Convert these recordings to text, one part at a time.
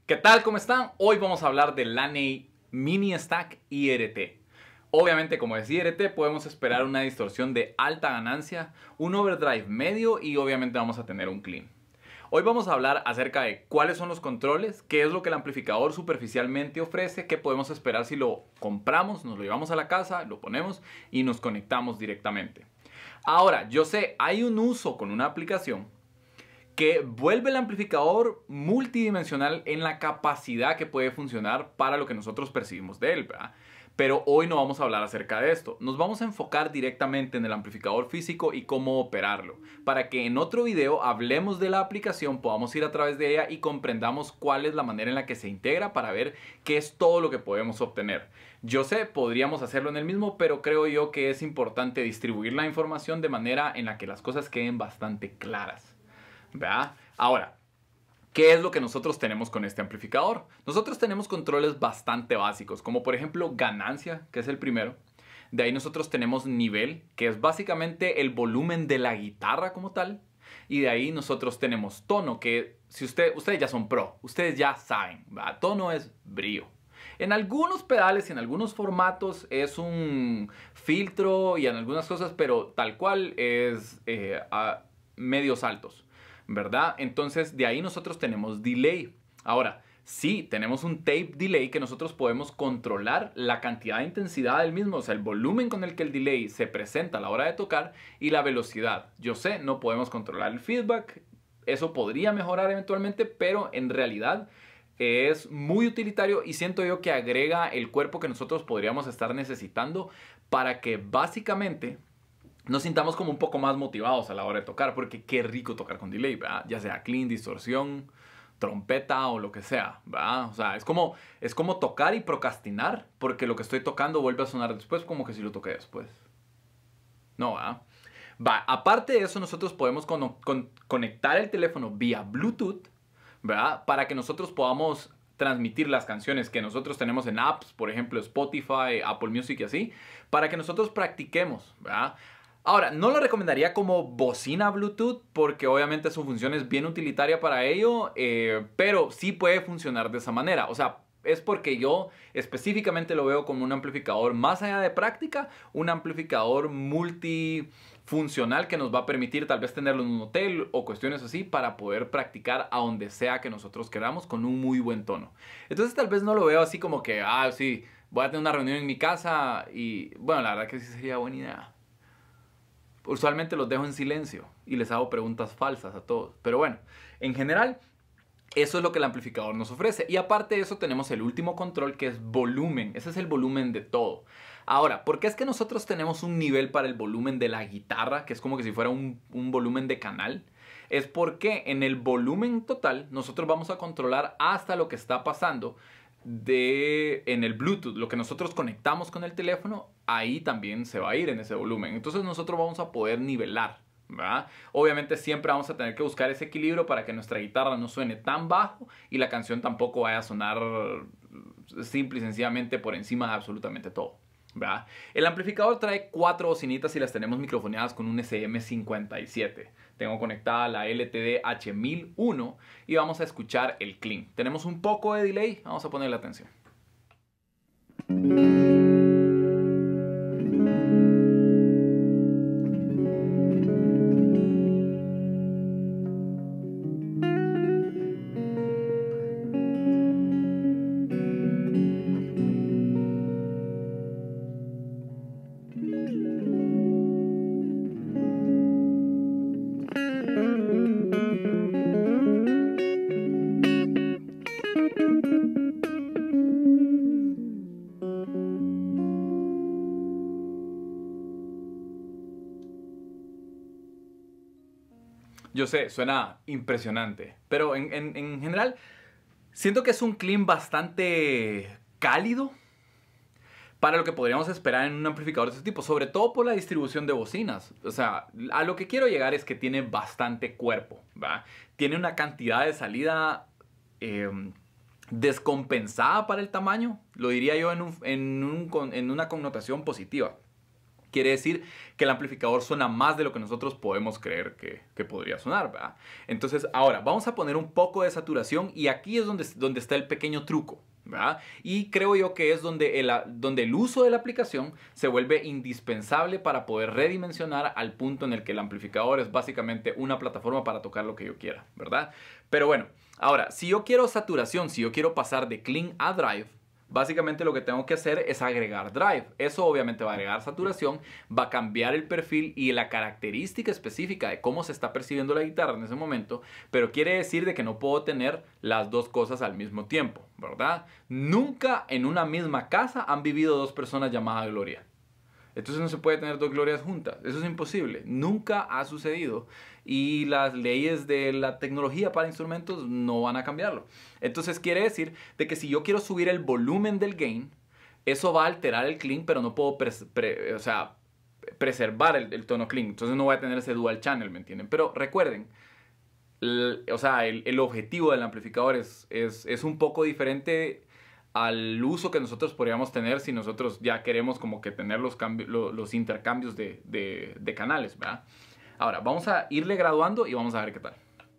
¿Qué tal? ¿Cómo están? Hoy vamos a hablar del Laney Mini Stack IRT. Obviamente, como es IRT, podemos esperar una distorsión de alta ganancia, un overdrive medio y obviamente vamos a tener un clean. Hoy vamos a hablar acerca de cuáles son los controles, qué es lo que el amplificador superficialmente ofrece, qué podemos esperar si lo compramos, nos lo llevamos a la casa, lo ponemos y nos conectamos directamente. Ahora, yo sé, hay un uso con una aplicación que vuelve el amplificador multidimensional en la capacidad que puede funcionar para lo que nosotros percibimos de él, ¿verdad? Pero hoy no vamos a hablar acerca de esto. Nos vamos a enfocar directamente en el amplificador físico y cómo operarlo, para que en otro video hablemos de la aplicación, podamos ir a través de ella y comprendamos cuál es la manera en la que se integra para ver qué es todo lo que podemos obtener. Yo sé, podríamos hacerlo en el mismo, pero creo yo que es importante distribuir la información de manera en la que las cosas queden bastante claras. ¿Verdad? Ahora, ¿qué es lo que nosotros tenemos con este amplificador? Nosotros tenemos controles bastante básicos, como por ejemplo ganancia, que es el primero. De ahí nosotros tenemos nivel, que es básicamente el volumen de la guitarra como tal. Y de ahí nosotros tenemos tono, que si ustedes ya son pro, ustedes ya saben, ¿verdad? Tono es brillo. En algunos pedales y en algunos formatos es un filtro y en algunas cosas, pero tal cual es a medios altos, ¿verdad? Entonces de ahí nosotros tenemos delay. Ahora, sí, tenemos un tape delay que nosotros podemos controlar la cantidad de intensidad del mismo, o sea, el volumen con el que el delay se presenta a la hora de tocar y la velocidad. Yo sé, no podemos controlar el feedback, eso podría mejorar eventualmente, pero en realidad es muy utilitario y siento yo que agrega el cuerpo que nosotros podríamos estar necesitando para que básicamente nos sintamos como un poco más motivados a la hora de tocar, porque qué rico tocar con delay, ¿verdad? Ya sea clean, distorsión, trompeta o lo que sea, ¿verdad? O sea, es como tocar y procrastinar, porque lo que estoy tocando vuelve a sonar después como que si lo toqué después. No, ¿verdad? Va, aparte de eso, nosotros podemos conectar el teléfono vía Bluetooth, ¿verdad? Para que nosotros podamos transmitir las canciones que nosotros tenemos en apps, por ejemplo Spotify, Apple Music y así, para que nosotros practiquemos, ¿verdad? Ahora, no lo recomendaría como bocina Bluetooth porque obviamente su función es bien utilitaria para ello, pero sí puede funcionar de esa manera. O sea, es porque yo específicamente lo veo como un amplificador más allá de práctica, un amplificador multifuncional que nos va a permitir tal vez tenerlo en un hotel o cuestiones así para poder practicar a donde sea que nosotros queramos con un muy buen tono. Entonces tal vez no lo veo así como que, sí, voy a tener una reunión en mi casa y bueno, la verdad que sí sería buena idea. Usualmente los dejo en silencio y les hago preguntas falsas a todos. Pero bueno, en general, eso es lo que el amplificador nos ofrece. Y aparte de eso tenemos el último control que es volumen. Ese es el volumen de todo. Ahora, ¿por qué es que nosotros tenemos un nivel para el volumen de la guitarra? Que es como que si fuera un volumen de canal. Es porque en el volumen total nosotros vamos a controlar hasta lo que está pasando en el Bluetooth, lo que nosotros conectamos con el teléfono, ahí también se va a ir en ese volumen. Entonces nosotros vamos a poder nivelar, ¿verdad? Obviamente siempre vamos a tener que buscar ese equilibrio para que nuestra guitarra no suene tan bajo y la canción tampoco vaya a sonar simple y sencillamente por encima de absolutamente todo, ¿verdad? El amplificador trae 4 bocinitas y las tenemos microfoneadas con un SM57. Tengo conectada la LTD H1001 y vamos a escuchar el clean. Tenemos un poco de delay, vamos a ponerle atención. Yo sé, suena impresionante, pero en general siento que es un clean bastante cálido para lo que podríamos esperar en un amplificador de este tipo, sobre todo por la distribución de bocinas. O sea, a lo que quiero llegar es que tiene bastante cuerpo, ¿va? Tiene una cantidad de salida descompensada para el tamaño, lo diría yo en una connotación positiva. Quiere decir que el amplificador suena más de lo que nosotros podemos creer que podría sonar, ¿verdad? Entonces, ahora vamos a poner un poco de saturación y aquí es donde está el pequeño truco, ¿verdad? Y creo yo que es donde el uso de la aplicación se vuelve indispensable para poder redimensionar al punto en el que el amplificador es básicamente una plataforma para tocar lo que yo quiera, ¿verdad? Pero bueno, ahora, si yo quiero saturación, si yo quiero pasar de clean a drive, básicamente lo que tengo que hacer es agregar drive. Eso obviamente va a agregar saturación, va a cambiar el perfil y la característica específica de cómo se está percibiendo la guitarra en ese momento, pero quiere decir de que no puedo tener las dos cosas al mismo tiempo, ¿verdad? Nunca en una misma casa han vivido dos personas llamadas Gloria. Entonces no se puede tener dos glorias juntas. Eso es imposible. Nunca ha sucedido. Y las leyes de la tecnología para instrumentos no van a cambiarlo. Entonces quiere decir de que si yo quiero subir el volumen del gain, eso va a alterar el clean, pero no puedo preservar el tono clean. Entonces no voy a tener ese dual channel, ¿me entienden? Pero recuerden, el objetivo del amplificador es un poco diferente al uso que nosotros podríamos tener si nosotros ya queremos como que tener los intercambios de canales, ¿verdad? Ahora, vamos a irle graduando y vamos a ver qué tal.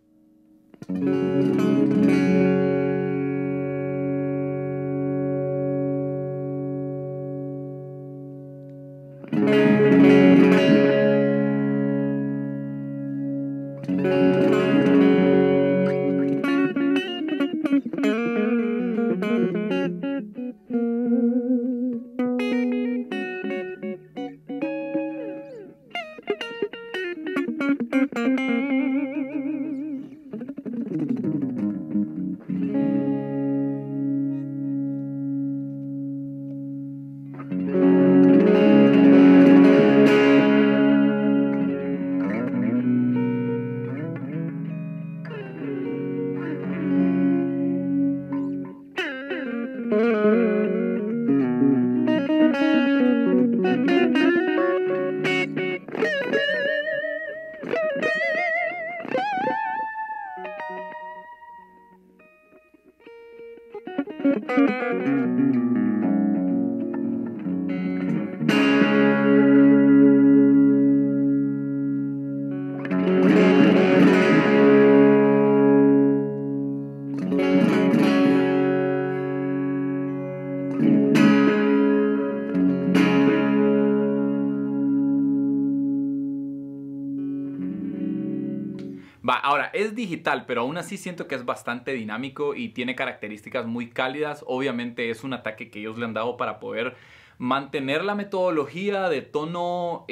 Ahora, es digital, pero aún así siento que es bastante dinámico y tiene características muy cálidas. Obviamente es un ataque que ellos le han dado para poder mantener la metodología de tono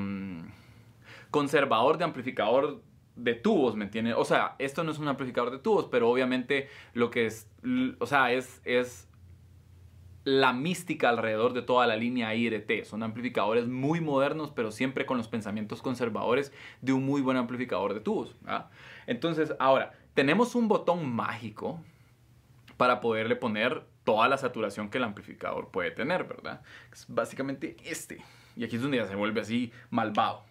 conservador de amplificador de tubos, ¿me entienden? O sea, esto no es un amplificador de tubos, pero obviamente lo que es, o sea, es la mística alrededor de toda la línea IRT. Son amplificadores muy modernos, pero siempre con los pensamientos conservadores de un muy buen amplificador de tubos, ¿verdad? Entonces, ahora, tenemos un botón mágico para poderle poner toda la saturación que el amplificador puede tener, ¿verdad? Es básicamente este. Y aquí es donde ya se vuelve así malvado.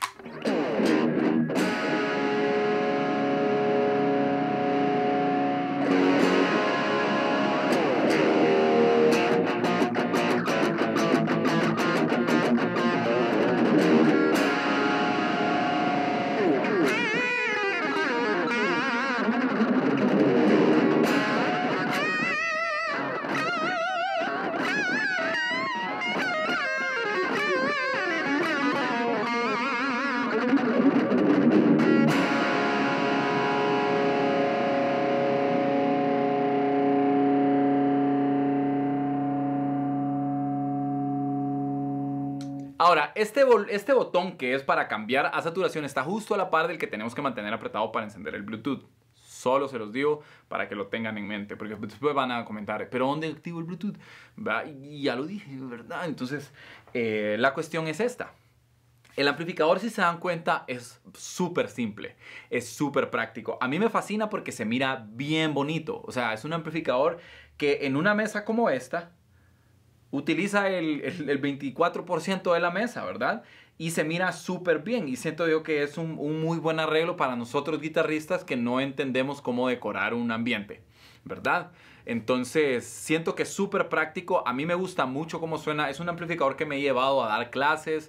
Ahora, este botón que es para cambiar a saturación está justo a la par del que tenemos que mantener apretado para encender el Bluetooth. Solo se los digo para que lo tengan en mente, porque después van a comentar, ¿pero dónde activo el Bluetooth? Y ya lo dije, ¿verdad? Entonces, la cuestión es esta. El amplificador, si se dan cuenta, es súper simple, es súper práctico. A mí me fascina porque se mira bien bonito. O sea, es un amplificador que en una mesa como esta utiliza el 24% de la mesa, ¿verdad? Y se mira súper bien. Y siento yo que es un muy buen arreglo para nosotros guitarristas que no entendemos cómo decorar un ambiente, ¿verdad? Entonces, siento que es súper práctico. A mí me gusta mucho cómo suena. Es un amplificador que me he llevado a dar clases.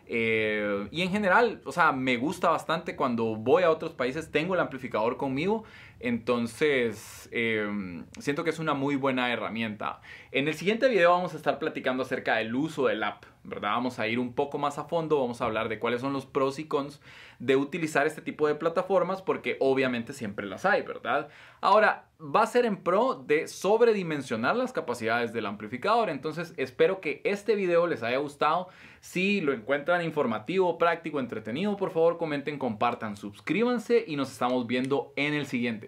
Y en general, o sea, me gusta bastante cuando voy a otros países, tengo el amplificador conmigo, entonces siento que es una muy buena herramienta. En el siguiente video vamos a estar platicando acerca del uso del app, ¿verdad? Vamos a ir un poco más a fondo, vamos a hablar de cuáles son los pros y cons de utilizar este tipo de plataformas, porque obviamente siempre las hay, ¿verdad? Ahora, va a ser en pro de sobredimensionar las capacidades del amplificador, entonces espero que este video les haya gustado. Si lo encuentran informativo, práctico, entretenido, por favor comenten, compartan, suscríbanse y nos estamos viendo en el siguiente.